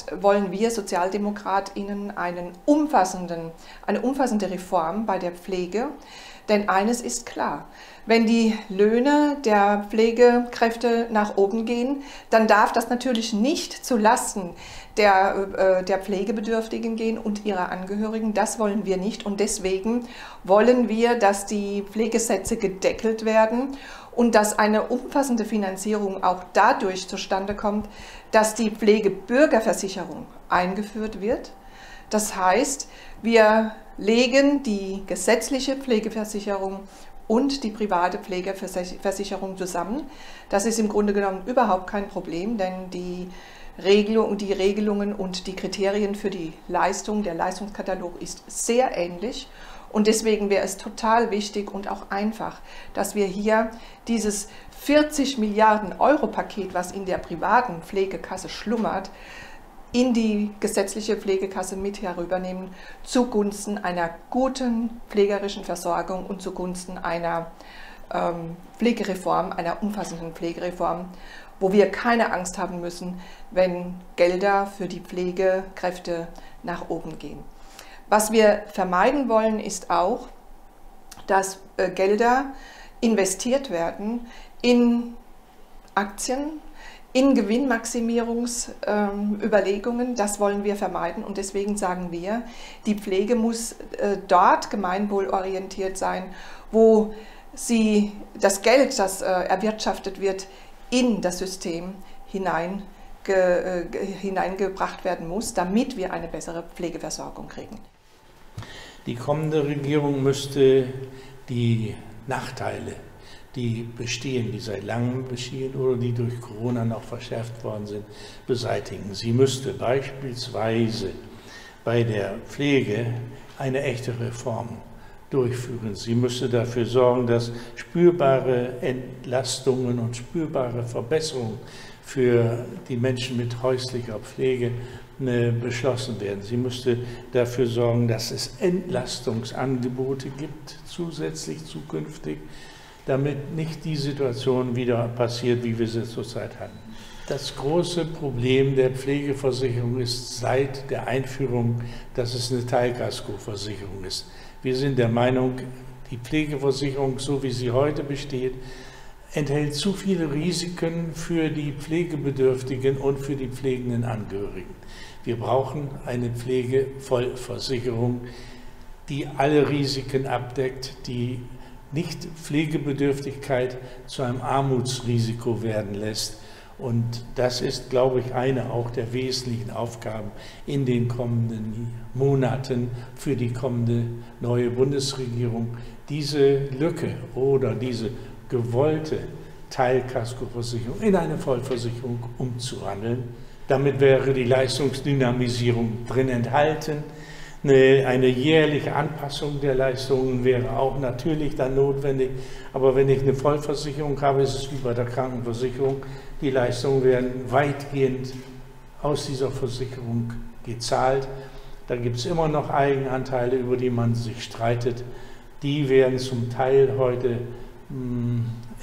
wollen wir SozialdemokratInnen eine umfassende Reform bei der Pflege. Denn eines ist klar, wenn die Löhne der Pflegekräfte nach oben gehen, dann darf das natürlich nicht zulasten der Pflegebedürftigen gehen und ihrer Angehörigen. Das wollen wir nicht und deswegen wollen wir, dass die Pflegesätze gedeckelt werden und dass eine umfassende Finanzierung auch dadurch zustande kommt, dass die Pflegebürgerversicherung eingeführt wird. Das heißt, wir legen die gesetzliche Pflegeversicherung und die private Pflegeversicherung zusammen. Das ist im Grunde genommen überhaupt kein Problem, denn die Regelungen und die Kriterien für die Leistung, der Leistungskatalog ist sehr ähnlich. Und deswegen wäre es total wichtig und auch einfach, dass wir hier dieses 40 Milliarden Euro Paket, was in der privaten Pflegekasse schlummert, in die gesetzliche Pflegekasse mit herübernehmen, zugunsten einer guten pflegerischen Versorgung und zugunsten einer Pflegereform, einer umfassenden Pflegereform, wo wir keine Angst haben müssen, wenn Gelder für die Pflegekräfte nach oben gehen. Was wir vermeiden wollen, ist auch, dass Gelder investiert werden in Aktien, in Gewinnmaximierungsüberlegungen. Das wollen wir vermeiden und deswegen sagen wir, die Pflege muss dort gemeinwohlorientiert sein, wo das Geld, das erwirtschaftet wird, in das System hineingebracht werden muss, damit wir eine bessere Pflegeversorgung kriegen. Die kommende Regierung müsste die Nachteile, die bestehen, die seit langem bestehen oder die durch Corona noch verschärft worden sind, beseitigen. Sie müsste beispielsweise bei der Pflege eine echte Reform durchführen. Sie müsste dafür sorgen, dass spürbare Entlastungen und spürbare Verbesserungen für die Menschen mit häuslicher Pflege beschlossen werden. Sie müsste dafür sorgen, dass es Entlastungsangebote gibt, zusätzlich zukünftig, damit nicht die Situation wieder passiert, wie wir sie zurzeit hatten. Das große Problem der Pflegeversicherung ist seit der Einführung, dass es eine Teilkaskoversicherung ist. Wir sind der Meinung, die Pflegeversicherung, so wie sie heute besteht, enthält zu viele Risiken für die Pflegebedürftigen und für die pflegenden Angehörigen. Wir brauchen eine Pflegevollversicherung, die alle Risiken abdeckt, die nicht Pflegebedürftigkeit zu einem Armutsrisiko werden lässt. Und das ist, glaube ich, eine auch der wesentlichen Aufgaben in den kommenden Monaten für die kommende neue Bundesregierung, diese Lücke oder diese gewollte Teilkaskoversicherung in eine Vollversicherung umzuwandeln. Damit wäre die Leistungsdynamisierung drin enthalten. Eine jährliche Anpassung der Leistungen wäre auch natürlich dann notwendig. Aber wenn ich eine Vollversicherung habe, ist es wie bei der Krankenversicherung. Die Leistungen werden weitgehend aus dieser Versicherung gezahlt. Da gibt es immer noch Eigenanteile, über die man sich streitet. Die werden zum Teil heute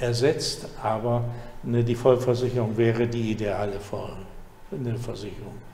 ersetzt, aber die Vollversicherung wäre die ideale Versicherung.